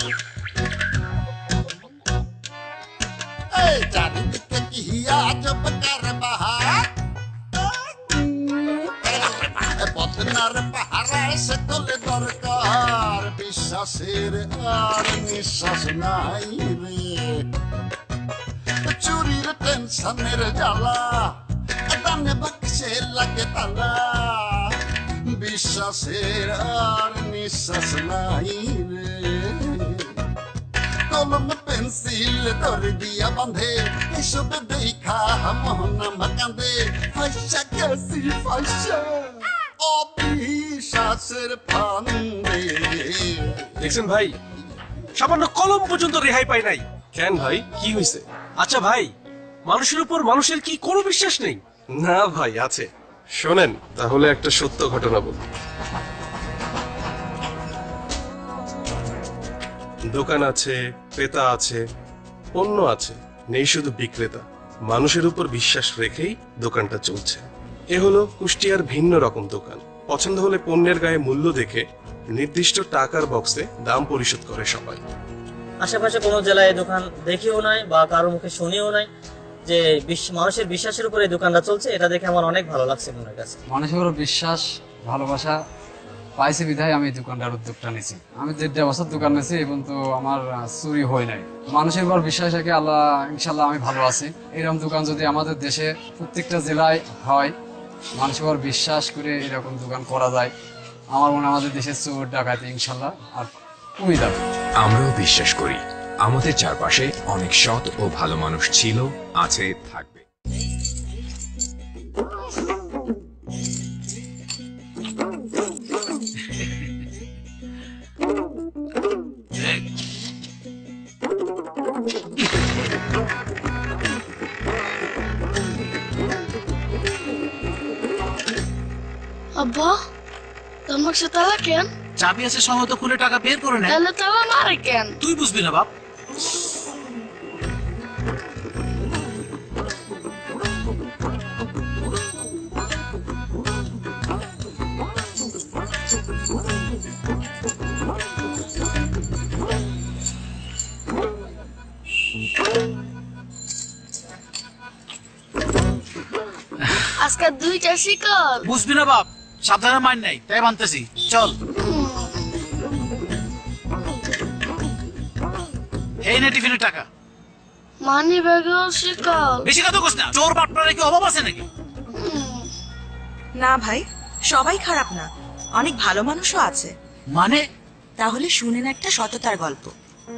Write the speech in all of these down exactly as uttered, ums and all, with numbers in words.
এই চারিদিকে কি হিয়া জবকার বাহার বদনার পাহাড় সে তোলে দরকার বিশ্বাসের আর নিঃশ্বাস নাই রে চুরির টেনশনের জ্বালা ডানে বাক্সে লাগে তালা বিশ্বাসের আর নিঃশ্বাস নাই রে কলম পেন্সিল ধরে দিয়া বাঁধে এসব দেখা মন আমার কাঁদে ফাঁসা গেছি ফাঁসা অবিশ্বাসের ফান্দে। দেখছেন ভাই, সামান্য কলম পর্যন্ত রেহাই পাই নাই। কেন ভাই, কি হয়েছে? আচ্ছা ভাই, মানুষের উপর মানুষের কি কোনো বিশ্বাস নেই? না ভাই, আছে। শোনেন তাহলে একটা সত্য ঘটনা বল। দোকান আছে, ক্রেতা আছে, পণ্য আছে, নেই শুধু বিক্রেতা। মানুষের উপর বিশ্বাস রেখেই দোকানটা চলছে। এ হলো কুষ্টিয়ার ভিন্ন রকম দোকান। পছন্দ হলে পণ্যের গায়ে মূল্য দেখে নির্দিষ্ট টাকার বক্সে দাম পরিশোধ করে সবাই। আশেপাশে কোনো জেলায় এই দোকান দেখিও নাই বা কারো মুখে শুনিও নাই যে মানুষের বিশ্বাসের উপরে এই দোকানটা চলছে। এটা দেখে আমার অনেক ভালো লাগছে মনের কাছে। মানুষের উপর বিশ্বাস ভালোবাসা পাইছি বিধায় আমি এই দোকানটার উদ্যোগটা নিয়েছি। আমি দেড় বছর দোকান নিয়েছি এবং তো আমার চুরি হয় নাই। মানুষের উপর বিশ্বাস রেখে আল্লাহ ইনশাল্লাহ আমি ভালো আছি। এরকম দোকান যদি আমাদের দেশে প্রত্যেকটা জেলায় হয়, মানুষের উপর বিশ্বাস করে এরকম দোকান করা যায়, আমার মনে হয় আমাদের দেশের চোর ডাকাতি ইনশাল্লাহ আর কমে যাবে। আমরাও বিশ্বাস করি আমাদের চারপাশে অনেক সৎ ও ভালো মানুষ ছিল, আছে, থাকবে। আব্বা, তোমার সাথে তালা কেন? চাবি আছে, সময় তো খুলে টাকা বের করে নেয়। তাহলে তালা মারে কেন? তুই বুঝবি না বাপ। আজকে দুইটা শিকল। বুঝবি না বাপ, সাবধানে মাইন নাই, তাই বানতেছি। চল। এই নে টিফিনের টাকা। মানি ব্যাগেও শিকল। বেশি কথা কস না, চোর বাটপাড়ার কি অভাব আছে নাকি? না ভাই, সবাই খারাপ না, অনেক ভালো মানুষও আছে। মানে? তাহলে শুনেন একটা সততার গল্প।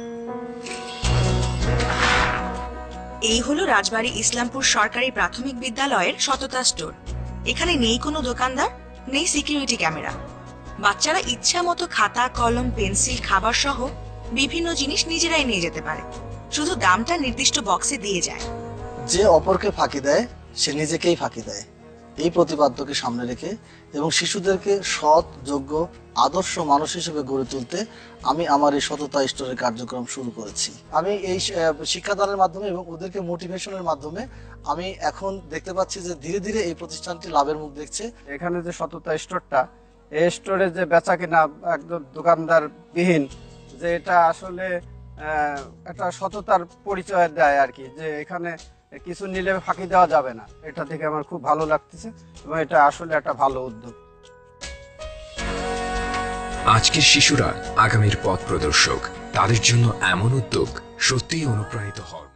এই হলো রাজবাড়ী ইসলামপুর সরকারি প্রাথমিক বিদ্যালয়ের সততা স্টোর। এখানে নেই কোনো দোকানদার, নেই সিকিউরিটি ক্যামেরা। বাচ্চারা ইচ্ছা মতো খাতা, কলম, পেন্সিল, খাবার সহ বিভিন্ন জিনিস নিজেরাই নিয়ে যেতে পারে, শুধু দামটা নির্দিষ্ট বক্সে দিয়ে যায়। যে অপরকে ফাঁকি দেয় সে নিজেকেই ফাঁকি দেয়, এই প্রতিপাদ্যকে সামনে রেখে এবং শিশুদেরকে সৎ, যোগ্য, আদর্শ মানুষ হিসেবে গড়ে তুলতে আমি আমার এই সততা স্টোরের কার্যক্রম শুরু করেছি। আমি এই শিক্ষাদানের মাধ্যমে এবং ওদেরকে মোটিভেশনের মাধ্যমে আমি এখন দেখতে পাচ্ছি যে ধীরে ধীরে এই প্রতিষ্ঠানটি লাভের মুখ দেখছে। এখানে যে সততা স্টোরটা, এই স্টোরে যে বেচা কিনা একদম দোকানদার বিহীন, যে এটা আসলে একটা সততার পরিচয় দেয় আর কি, যে এখানে কিছু নিলে ফাঁকি দেওয়া যাবে না। এটা থেকে আমার খুব ভালো লাগতেছে এবং এটা আসলে একটা ভালো উদ্যোগ। আজকের শিশুরা আগামীর পথ প্রদর্শক। তাদের জন্য এমন উদ্যোগ সত্যিই অনুপ্রাণিত হওয়ার।